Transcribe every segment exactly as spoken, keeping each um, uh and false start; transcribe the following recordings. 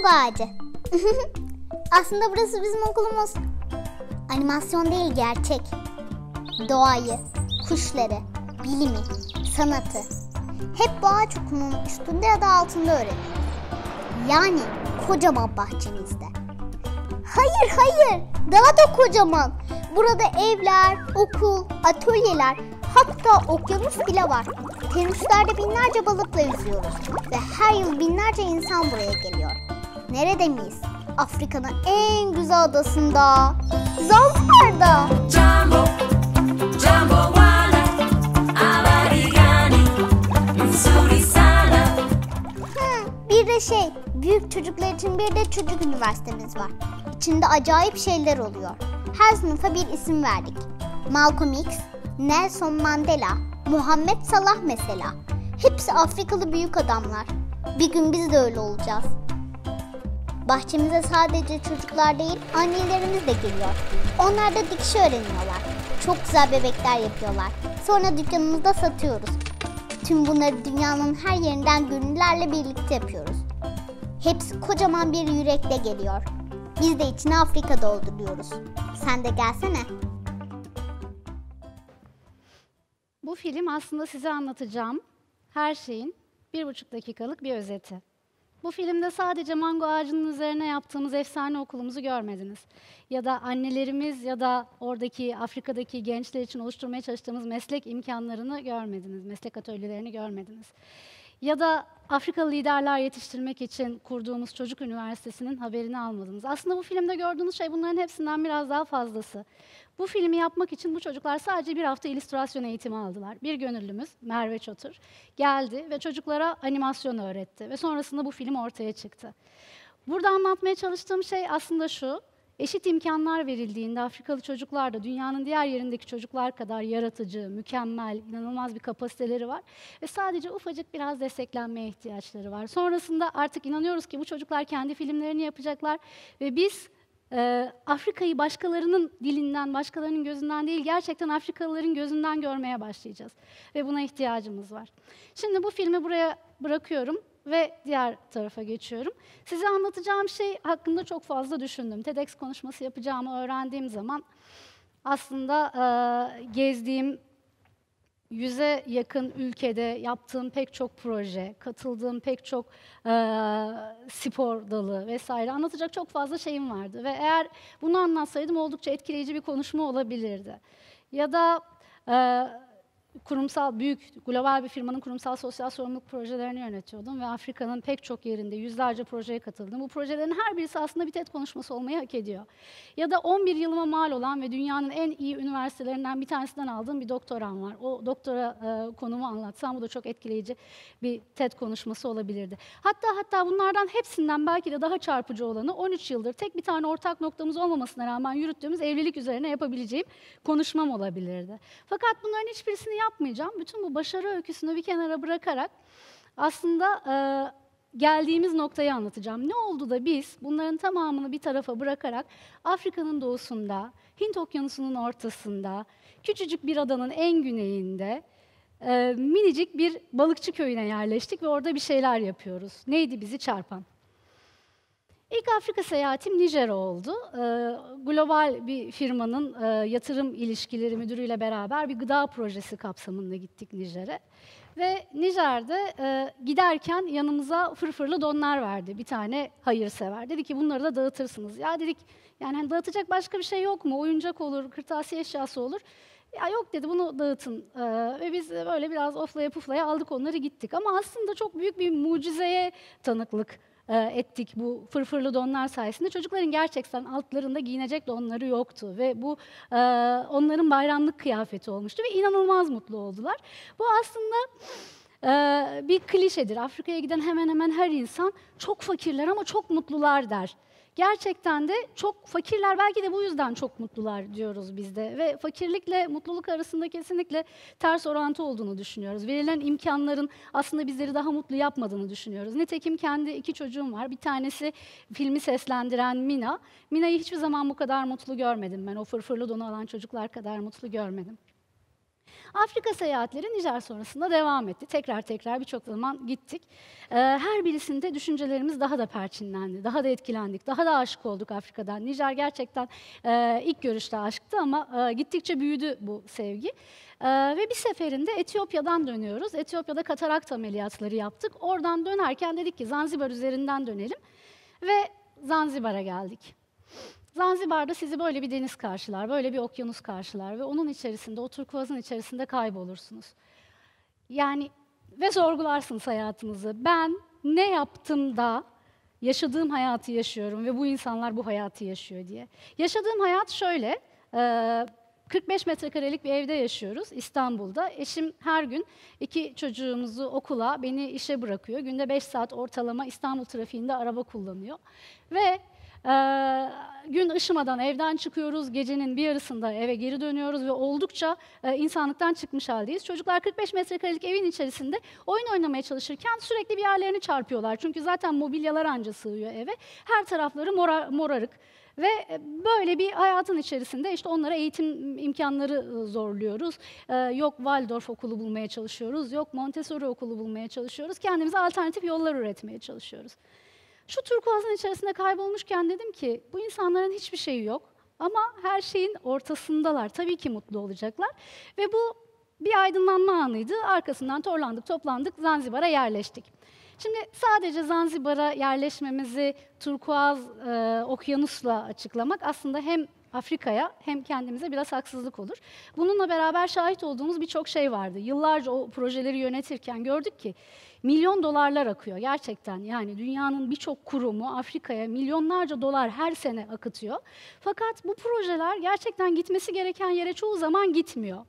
Mango ağacı. Aslında burası bizim okulumuz. Animasyon değil, gerçek. Doğayı, kuşları, bilimi, sanatı hep bu ağaç okulunun üstünde ya da altında öğreniyoruz. Yani kocaman bahçemizde. Hayır hayır, daha da kocaman. Burada evler, okul, atölyeler, hatta okyanus bile var. Tenüslerde binlerce balıkla yüzüyoruz ve her yıl binlerce insan buraya geliyor. Nerede miyiz? Afrika'nın en güzel adasında, Zanzibar'da. Jambo, Jambo Wana, Avarigani, Nzuri sana. Hmm, bir de şey, büyük çocuklar için bir de çocuk üniversitemiz var. İçinde acayip şeyler oluyor. Her sınıfa bir isim verdik. Malcolm X, Nelson Mandela, Muhammed Salah mesela. Hepsi Afrikalı büyük adamlar. Bir gün biz de öyle olacağız. Bahçemize sadece çocuklar değil, annelerimiz de geliyor. Onlar da dikiş öğreniyorlar. Çok güzel bebekler yapıyorlar. Sonra dükkanımızda satıyoruz. Tüm bunları dünyanın her yerinden gönüllerle birlikte yapıyoruz. Hepsi kocaman bir yürekle geliyor. Biz de içine Afrika dolduruyoruz. Sen de gelsene. Bu film aslında size anlatacağım her şeyin bir buçuk dakikalık bir özeti. Bu filmde sadece mango ağacının üzerine yaptığımız efsane okulumuzu görmediniz. Ya da annelerimiz ya da oradaki Afrika'daki gençler için oluşturmaya çalıştığımız meslek imkanlarını görmediniz, meslek atölyelerini görmediniz. Ya da Afrikalı liderler yetiştirmek için kurduğumuz çocuk üniversitesinin haberini almadınız. Aslında bu filmde gördüğünüz şey bunların hepsinden biraz daha fazlası. Bu filmi yapmak için bu çocuklar sadece bir hafta illüstrasyon eğitimi aldılar. Bir gönüllümüz, Merve Çotur, geldi ve çocuklara animasyon öğretti. Ve sonrasında bu film ortaya çıktı. Burada anlatmaya çalıştığım şey aslında şu: eşit imkanlar verildiğinde Afrikalı çocuklar da dünyanın diğer yerindeki çocuklar kadar yaratıcı, mükemmel, inanılmaz bir kapasiteleri var. Ve sadece ufacık biraz desteklenmeye ihtiyaçları var. Sonrasında artık inanıyoruz ki bu çocuklar kendi filmlerini yapacaklar ve biz e, Afrika'yı başkalarının dilinden, başkalarının gözünden değil, gerçekten Afrikalıların gözünden görmeye başlayacağız. Ve buna ihtiyacımız var. Şimdi bu filmi buraya bırakıyorum ve diğer tarafa geçiyorum. Size anlatacağım şey hakkında çok fazla düşündüm. TEDx konuşması yapacağımı öğrendiğim zaman aslında e, gezdiğim yüze yakın ülkede yaptığım pek çok proje, katıldığım pek çok e, spor dalı vesaire anlatacak çok fazla şeyim vardı. Ve eğer bunu anlatsaydım oldukça etkileyici bir konuşma olabilirdi. Ya da e, kurumsal, büyük, global bir firmanın kurumsal sosyal sorumluluk projelerini yönetiyordum ve Afrika'nın pek çok yerinde yüzlerce projeye katıldım. Bu projelerin her birisi aslında bir TED konuşması olmayı hak ediyor. Ya da on bir yılıma mal olan ve dünyanın en iyi üniversitelerinden bir tanesinden aldığım bir doktoram var. O doktora e, konumu anlatsam bu da çok etkileyici bir TED konuşması olabilirdi. Hatta hatta bunlardan hepsinden belki de daha çarpıcı olanı on üç yıldır tek bir tane ortak noktamız olmamasına rağmen yürüttüğümüz evlilik üzerine yapabileceğim konuşmam olabilirdi. Fakat bunların hiçbirisini yapmayacağım. Bütün bu başarı öyküsünü bir kenara bırakarak aslında e, geldiğimiz noktayı anlatacağım. Ne oldu da biz bunların tamamını bir tarafa bırakarak Afrika'nın doğusunda, Hint Okyanusu'nun ortasında, küçücük bir adanın en güneyinde e, minicik bir balıkçı köyüne yerleştik ve orada bir şeyler yapıyoruz. Neydi bizi çarpan? İlk Afrika seyahatim Nijer oldu. Ee, global bir firmanın e, yatırım ilişkileri müdürüyle beraber bir gıda projesi kapsamında gittik Nijer'e. Ve Nijer'de e, giderken yanımıza fırfırlı donlar verdi bir tane hayırsever. Dedi ki bunları da dağıtırsınız. Ya dedik yani hani dağıtacak başka bir şey yok mu? Oyuncak olur, kırtasiye eşyası olur. Ya yok dedi, bunu dağıtın. Ee, ve biz böyle biraz oflaya puflaya aldık onları gittik. Ama aslında çok büyük bir mucizeye tanıklık ettik bu fırfırlı donlar sayesinde. Çocukların gerçekten altlarında giyinecek donları yoktu ve bu e, onların bayramlık kıyafeti olmuştu ve inanılmaz mutlu oldular. Bu aslında e, bir klişedir. Afrika'ya giden hemen hemen her insan çok fakirler ama çok mutlular der. Gerçekten de çok fakirler, belki de bu yüzden çok mutlular diyoruz biz de. Ve fakirlikle mutluluk arasında kesinlikle ters orantı olduğunu düşünüyoruz. Verilen imkanların aslında bizleri daha mutlu yapmadığını düşünüyoruz. Nitekim kendi iki çocuğum var. Bir tanesi filmi seslendiren Mina. Mina'yı hiçbir zaman bu kadar mutlu görmedim ben. O fırfırlı donu alan çocuklar kadar mutlu görmedim. Afrika seyahatleri Nijer sonrasında devam etti. Tekrar tekrar birçok zaman gittik. Ee, her birisinde düşüncelerimiz daha da perçinlendi, daha da etkilendik, daha da aşık olduk Afrika'dan. Nijer gerçekten e, ilk görüşte aşktı ama e, gittikçe büyüdü bu sevgi. Ee, ve bir seferinde Etiyopya'dan dönüyoruz. Etiyopya'da katarakt ameliyatları yaptık. Oradan dönerken dedik ki Zanzibar üzerinden dönelim ve Zanzibar'a geldik. Zanzibar'da sizi böyle bir deniz karşılar, böyle bir okyanus karşılar ve onun içerisinde, o turkuazın içerisinde kaybolursunuz. Yani ve sorgularsınız hayatınızı. Ben ne yaptım da yaşadığım hayatı yaşıyorum ve bu insanlar bu hayatı yaşıyor diye. Yaşadığım hayat şöyle, e, kırk beş metrekarelik bir evde yaşıyoruz İstanbul'da. Eşim her gün iki çocuğumuzu okula, beni işe bırakıyor. Günde beş saat ortalama İstanbul trafiğinde araba kullanıyor. Ve Ee, gün ışımadan evden çıkıyoruz, gecenin bir yarısında eve geri dönüyoruz ve oldukça e, insanlıktan çıkmış haldeyiz. Çocuklar kırk beş metrekarelik evin içerisinde oyun oynamaya çalışırken sürekli bir yerlerini çarpıyorlar. Çünkü zaten mobilyalar anca sığıyor eve. Her tarafları mora, morarık. Ve böyle bir hayatın içerisinde işte onlara eğitim imkanları zorluyoruz. Ee, yok Waldorf okulu bulmaya çalışıyoruz, yok Montessori okulu bulmaya çalışıyoruz. Kendimize alternatif yollar üretmeye çalışıyoruz. Şu turkuazın içerisinde kaybolmuşken dedim ki bu insanların hiçbir şeyi yok ama her şeyin ortasındalar. Tabii ki mutlu olacaklar ve bu bir aydınlanma anıydı. Arkasından torlandık, toplandık, Zanzibar'a yerleştik. Şimdi sadece Zanzibar'a yerleşmemizi turkuaz e, okyanusla açıklamak aslında hem Afrika'ya hem kendimize biraz haksızlık olur. Bununla beraber şahit olduğumuz birçok şey vardı. Yıllarca o projeleri yönetirken gördük ki milyon dolarlar akıyor gerçekten. Yani dünyanın birçok kurumu Afrika'ya milyonlarca dolar her sene akıtıyor. Fakat bu projeler gerçekten gitmesi gereken yere çoğu zaman gitmiyor.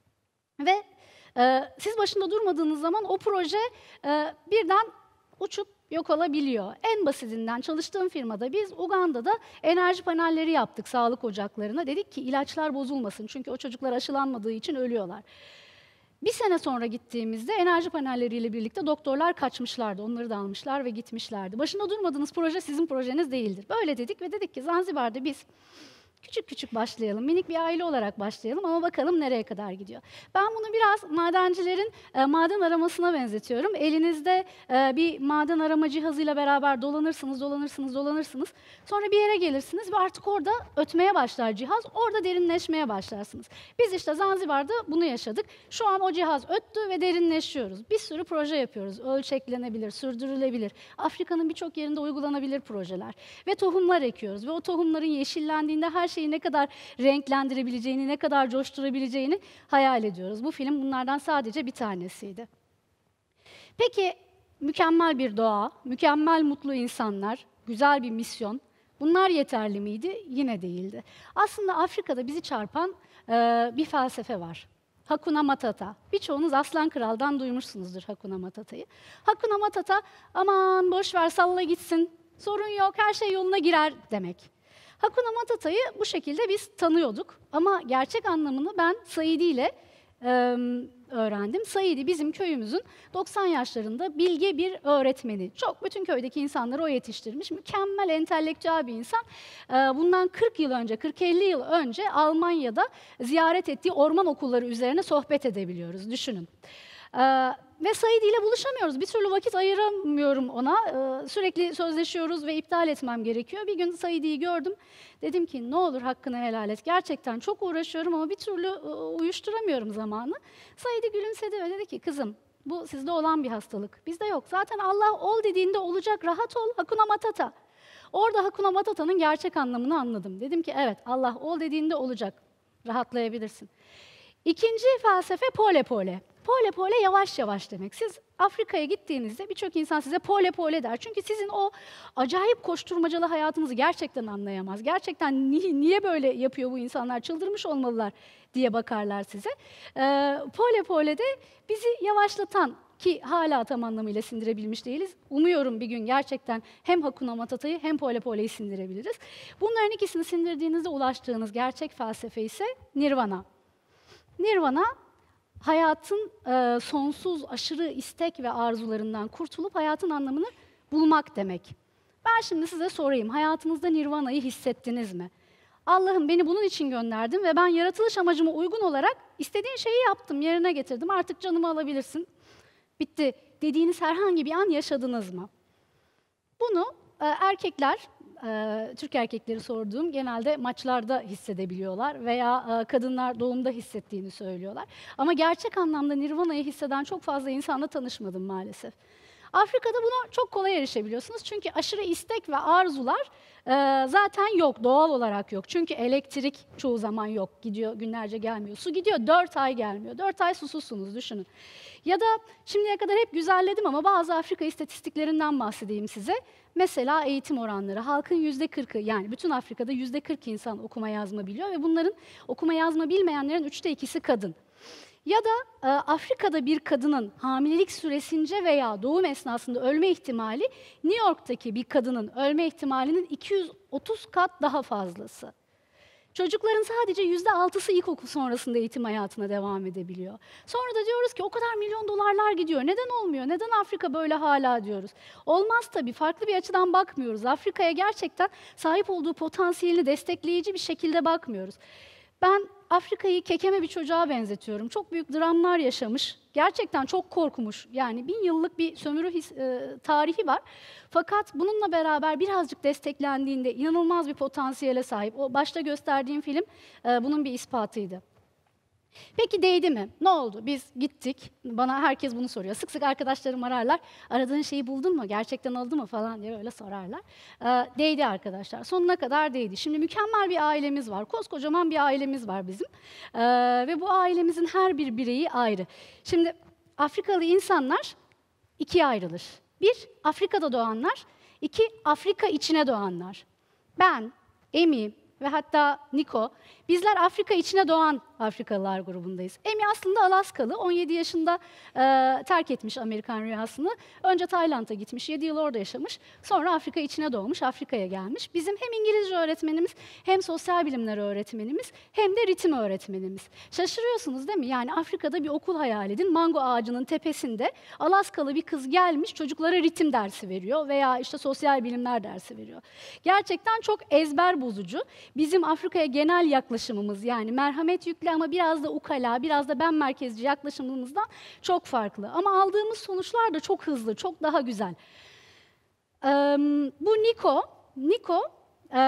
Ve e, siz başında durmadığınız zaman o proje e, birden uçup yok olabiliyor. En basitinden çalıştığım firmada biz Uganda'da enerji panelleri yaptık sağlık ocaklarına. Dedik ki ilaçlar bozulmasın çünkü o çocuklar aşılanmadığı için ölüyorlar. Bir sene sonra gittiğimizde enerji panelleriyle birlikte doktorlar kaçmışlardı. Onları da almışlar ve gitmişlerdi. Başında durmadığınız proje sizin projeniz değildir. Böyle dedik ve dedik ki Zanzibar'da biz küçük küçük başlayalım, minik bir aile olarak başlayalım ama bakalım nereye kadar gidiyor. Ben bunu biraz madencilerin e, maden aramasına benzetiyorum. Elinizde e, bir maden arama cihazıyla beraber dolanırsınız, dolanırsınız, dolanırsınız. Sonra bir yere gelirsiniz ve artık orada ötmeye başlar cihaz, orada derinleşmeye başlarsınız. Biz işte Zanzibar'da bunu yaşadık. Şu an o cihaz öttü ve derinleşiyoruz. Bir sürü proje yapıyoruz. Ölçeklenebilir, sürdürülebilir. Afrika'nın birçok yerinde uygulanabilir projeler. Ve tohumlar ekiyoruz ve o tohumların yeşillendiğinde her şeyi ne kadar renklendirebileceğini, ne kadar coşturabileceğini hayal ediyoruz. Bu film bunlardan sadece bir tanesiydi. Peki mükemmel bir doğa, mükemmel mutlu insanlar, güzel bir misyon, bunlar yeterli miydi? Yine değildi. Aslında Afrika'da bizi çarpan e, bir felsefe var. Hakuna Matata. Birçoğunuz Aslan Kral'dan duymuşsunuzdur Hakuna Matata'yı. Hakuna Matata, aman boş ver salla gitsin, sorun yok, her şey yoluna girer demek. Hakuna Matata'yı bu şekilde biz tanıyorduk ama gerçek anlamını ben Saidi ile e, öğrendim. Saidi bizim köyümüzün doksan yaşlarında bilge bir öğretmeni. Çok bütün köydeki insanları o yetiştirmiş. Mükemmel, entelektüel bir insan. E, bundan kırk yıl önce, kırk elli yıl önce Almanya'da ziyaret ettiği orman okulları üzerine sohbet edebiliyoruz. Düşünün. Ee, ve Saidi ile buluşamıyoruz. Bir türlü vakit ayıramıyorum ona. Ee, sürekli sözleşiyoruz ve iptal etmem gerekiyor. Bir gün Saidi'yi gördüm. Dedim ki ne olur hakkını helal et. Gerçekten çok uğraşıyorum ama bir türlü e, uyuşturamıyorum zamanı. Saidi gülümsedi ve dedi ki kızım bu sizde olan bir hastalık. Bizde yok. Zaten Allah ol dediğinde olacak. Rahat ol. Hakuna Matata. Orada Hakuna Matata'nın gerçek anlamını anladım. Dedim ki evet Allah ol dediğinde olacak. Rahatlayabilirsin. İkinci felsefe pole pole. Pole pole yavaş yavaş demek. Siz Afrika'ya gittiğinizde birçok insan size pole pole der. Çünkü sizin o acayip koşturmacalı hayatınızı gerçekten anlayamaz. Gerçekten ni niye böyle yapıyor bu insanlar, çıldırmış olmalılar diye bakarlar size. Ee, pole pole de bizi yavaşlatan, ki hala tam anlamıyla sindirebilmiş değiliz. Umuyorum bir gün gerçekten hem Hakuna Matata'yı hem pole pole'yi sindirebiliriz. Bunların ikisini sindirdiğinizde ulaştığınız gerçek felsefe ise Nirvana. Nirvana, hayatın e, sonsuz, aşırı istek ve arzularından kurtulup hayatın anlamını bulmak demek. Ben şimdi size sorayım, hayatınızda Nirvana'yı hissettiniz mi? Allah'ım beni bunun için gönderdin ve ben yaratılış amacıma uygun olarak istediğin şeyi yaptım, yerine getirdim. Artık canımı alabilirsin. Bitti dediğiniz herhangi bir an yaşadınız mı? Bunu e, erkekler, e, Türk erkekleri sorduğum genelde maçlarda hissedebiliyorlar veya e, kadınlar doğumda hissettiğini söylüyorlar. Ama gerçek anlamda Nirvana'yı hisseden çok fazla insanla tanışmadım maalesef. Afrika'da buna çok kolay erişebiliyorsunuz çünkü aşırı istek ve arzular e, zaten yok, doğal olarak yok. Çünkü elektrik çoğu zaman yok, gidiyor günlerce gelmiyor. Su gidiyor, dört ay gelmiyor. Dört ay susuzsunuz düşünün. Ya da şimdiye kadar hep güzelledim ama bazı Afrika istatistiklerinden bahsedeyim size. Mesela eğitim oranları, halkın yüzde kırkı yani bütün Afrika'da yüzde kırk insan okuma yazma biliyor ve bunların okuma yazma bilmeyenlerin üçte ikisi kadın. Ya da e, Afrika'da bir kadının hamilelik süresince veya doğum esnasında ölme ihtimali New York'taki bir kadının ölme ihtimalinin iki yüz otuz kat daha fazlası. Çocukların sadece yüzde altısı ilkokul sonrasında eğitim hayatına devam edebiliyor. Sonra da diyoruz ki o kadar milyon dolarlar gidiyor. Neden olmuyor? Neden Afrika böyle hala diyoruz? Olmaz tabii. Farklı bir açıdan bakmıyoruz. Afrika'ya gerçekten sahip olduğu potansiyelini destekleyici bir şekilde bakmıyoruz. Ben Afrika'yı kekeme bir çocuğa benzetiyorum. Çok büyük dramlar yaşamış, gerçekten çok korkmuş. Yani bin yıllık bir sömürü his, e, tarihi var. Fakat bununla beraber birazcık desteklendiğinde inanılmaz bir potansiyele sahip. O başta gösterdiğim film e, bunun bir ispatıydı. Peki değdi mi? Ne oldu? Biz gittik. Bana herkes bunu soruyor. Sık sık arkadaşlarım ararlar. Aradığın şeyi buldun mu? Gerçekten aldı mı falan diye öyle sorarlar. Ee, değdi arkadaşlar. Sonuna kadar değdi. Şimdi mükemmel bir ailemiz var. Koskocaman bir ailemiz var bizim. Ee, ve bu ailemizin her bir bireyi ayrı. Şimdi Afrikalı insanlar ikiye ayrılır. Bir, Afrika'da doğanlar. İki, Afrika içine doğanlar. Ben, Emi ve hatta Niko, bizler Afrika içine doğan Afrikalılar grubundayız. Emi aslında Alaskalı, on yedi yaşında e, terk etmiş Amerikan rüyasını. Önce Tayland'a gitmiş, yedi yıl orada yaşamış. Sonra Afrika içine doğmuş, Afrika'ya gelmiş. Bizim hem İngilizce öğretmenimiz, hem sosyal bilimler öğretmenimiz, hem de ritim öğretmenimiz. Şaşırıyorsunuz değil mi? Yani Afrika'da bir okul hayal edin, mango ağacının tepesinde Alaskalı bir kız gelmiş, çocuklara ritim dersi veriyor veya işte sosyal bilimler dersi veriyor. Gerçekten çok ezber bozucu. Bizim Afrika'ya genel yaklaşımımız yani merhamet yüklü ama biraz da ukala, biraz da ben merkezci yaklaşımımızdan çok farklı. Ama aldığımız sonuçlar da çok hızlı, çok daha güzel. Ee, bu Niko, Niko e,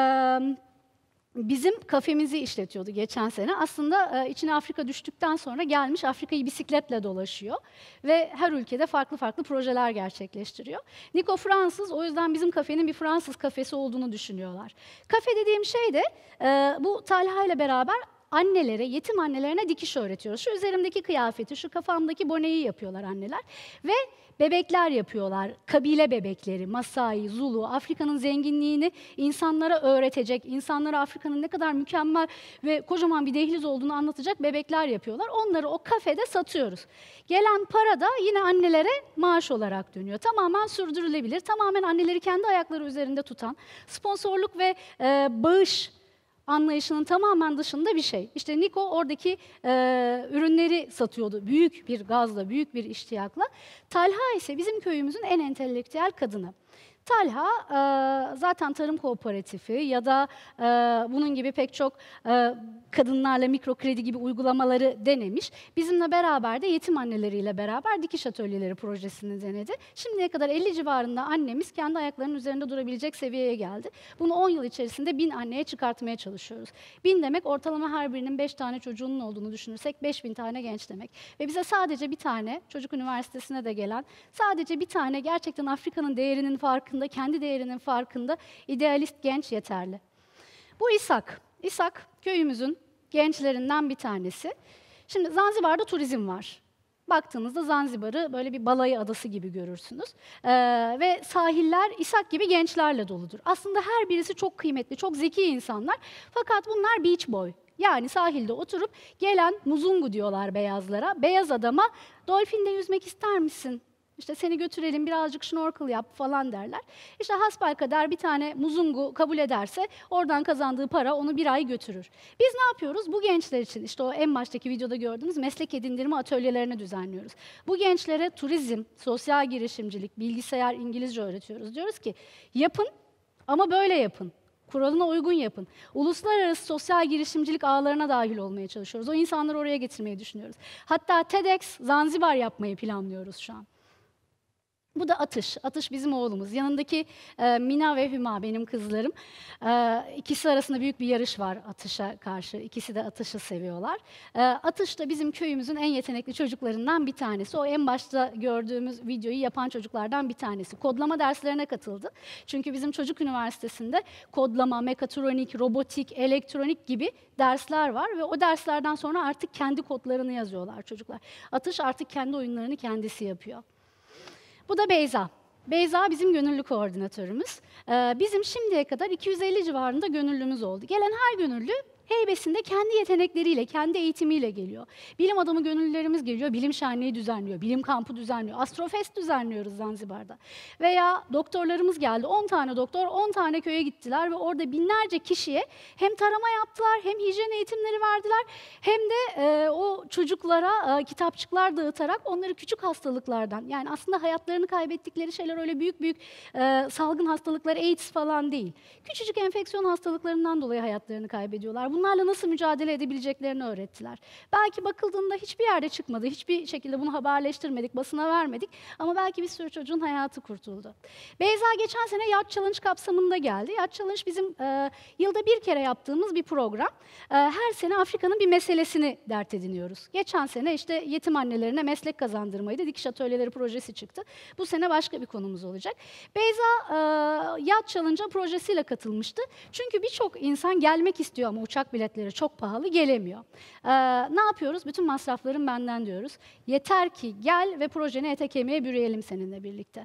bizim kafemizi işletiyordu geçen sene. Aslında e, içine Afrika düştükten sonra gelmiş Afrika'yı bisikletle dolaşıyor ve her ülkede farklı farklı projeler gerçekleştiriyor. Niko Fransız, o yüzden bizim kafenin bir Fransız kafesi olduğunu düşünüyorlar. Kafe dediğim şey de e, bu Talha ile beraber annelere, yetim annelerine dikiş öğretiyoruz. Şu üzerimdeki kıyafeti, şu kafamdaki boneyi yapıyorlar anneler ve bebekler yapıyorlar. Kabile bebekleri, Masai, Zulu, Afrika'nın zenginliğini insanlara öğretecek, insanlara Afrika'nın ne kadar mükemmel ve kocaman bir dehliz olduğunu anlatacak bebekler yapıyorlar. Onları o kafede satıyoruz. Gelen para da yine annelere maaş olarak dönüyor. Tamamen sürdürülebilir, tamamen anneleri kendi ayakları üzerinde tutan, sponsorluk ve e, bağış anlayışının tamamen dışında bir şey. İşte Niko oradaki e, ürünleri satıyordu. Büyük bir gazla, büyük bir iştiyakla. Talha ise bizim köyümüzün en entelektüel kadını. Talha e, zaten tarım kooperatifi ya da e, bunun gibi pek çok e, kadınlarla mikro kredi gibi uygulamaları denemiş. Bizimle beraber de yetim anneleriyle beraber dikiş atölyeleri projesini denedi. Şimdiye kadar elli civarında annemiz kendi ayaklarının üzerinde durabilecek seviyeye geldi. Bunu on yıl içerisinde bin anneye çıkartmaya çalışıyoruz. Bin demek ortalama her birinin beş tane çocuğunun olduğunu düşünürsek beş bin tane genç demek. Ve bize sadece bir tane, çocuk üniversitesine de gelen, sadece bir tane gerçekten Afrika'nın değerinin farkında, kendi değerinin farkında idealist genç yeterli. Bu İshak. İshak köyümüzün gençlerinden bir tanesi. Şimdi Zanzibar'da turizm var. Baktığınızda Zanzibar'ı böyle bir balayı adası gibi görürsünüz. Ee, ve sahiller İshak gibi gençlerle doludur. Aslında her birisi çok kıymetli, çok zeki insanlar. Fakat bunlar beach boy. Yani sahilde oturup gelen muzungu diyorlar beyazlara. Beyaz adama dolfinde yüzmek ister misin? İşte seni götürelim, birazcık şnorkel yap falan derler. İşte hasbelkader bir tane muzungu kabul ederse oradan kazandığı para onu bir ay götürür. Biz ne yapıyoruz? Bu gençler için işte o en baştaki videoda gördüğünüz meslek edindirme atölyelerini düzenliyoruz. Bu gençlere turizm, sosyal girişimcilik, bilgisayar, İngilizce öğretiyoruz. Diyoruz ki yapın ama böyle yapın. Kuralına uygun yapın. Uluslararası sosyal girişimcilik ağlarına dahil olmaya çalışıyoruz. O insanları oraya getirmeyi düşünüyoruz. Hatta TEDx Zanzibar yapmayı planlıyoruz şu an. Bu da Atış. Atış bizim oğlumuz. Yanındaki e, Mina ve Hüma benim kızlarım. E, ikisi arasında büyük bir yarış var Atış'a karşı. İkisi de Atış'ı seviyorlar. E, Atış da bizim köyümüzün en yetenekli çocuklarından bir tanesi. O en başta gördüğümüz videoyu yapan çocuklardan bir tanesi. Kodlama derslerine katıldı. Çünkü bizim çocuk üniversitesinde kodlama, mekatronik, robotik, elektronik gibi dersler var ve o derslerden sonra artık kendi kodlarını yazıyorlar çocuklar. Atış artık kendi oyunlarını kendisi yapıyor. Bu da Beyza. Beyza bizim gönüllü koordinatörümüz. Ee, bizim şimdiye kadar iki yüz elli civarında gönüllümüz oldu. Gelen her gönüllü heybesinde kendi yetenekleriyle, kendi eğitimiyle geliyor. Bilim adamı gönüllülerimiz geliyor, bilim şenliği düzenliyor, bilim kampı düzenliyor, Astrofest düzenliyoruz Zanzibar'da. Veya doktorlarımız geldi, on tane doktor, on tane köye gittiler ve orada binlerce kişiye hem tarama yaptılar, hem hijyen eğitimleri verdiler, hem de e, o çocuklara e, kitapçıklar dağıtarak onları küçük hastalıklardan, yani aslında hayatlarını kaybettikleri şeyler öyle büyük büyük e, salgın hastalıklar, AIDS falan değil. Küçücük enfeksiyon hastalıklarından dolayı hayatlarını kaybediyorlar. Bunlarla nasıl mücadele edebileceklerini öğrettiler. Belki bakıldığında hiçbir yerde çıkmadı, hiçbir şekilde bunu haberleştirmedik, basına vermedik ama belki bir sürü çocuğun hayatı kurtuldu. Beyza geçen sene Yacht Challenge kapsamında geldi. Yacht Challenge bizim e, yılda bir kere yaptığımız bir program. E, her sene Afrika'nın bir meselesini dert ediniyoruz. Geçen sene işte yetim annelerine meslek kazandırmaydı, dikiş atölyeleri projesi çıktı. Bu sene başka bir konumuz olacak. Beyza e, Yacht Challenge'a projesiyle katılmıştı. Çünkü birçok insan gelmek istiyor ama uçak biletleri çok pahalı, gelemiyor. Ee, ne yapıyoruz? Bütün masrafların benden diyoruz. Yeter ki gel ve projeni ete kemiğe bürüyelim seninle birlikte.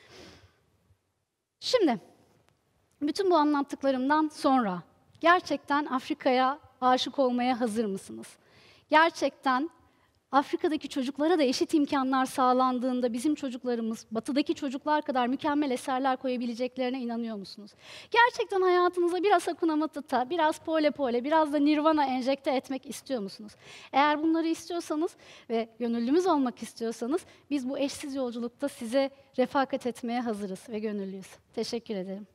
Şimdi, bütün bu anlattıklarımdan sonra gerçekten Afrika'ya aşık olmaya hazır mısınız? Gerçekten Afrika'daki çocuklara da eşit imkanlar sağlandığında bizim çocuklarımız, batıdaki çocuklar kadar mükemmel eserler koyabileceklerine inanıyor musunuz? Gerçekten hayatınıza biraz Hakuna Matata, biraz Pole Pole, biraz da Nirvana enjekte etmek istiyor musunuz? Eğer bunları istiyorsanız ve gönüllümüz olmak istiyorsanız biz bu eşsiz yolculukta size refakat etmeye hazırız ve gönüllüyüz. Teşekkür ederim.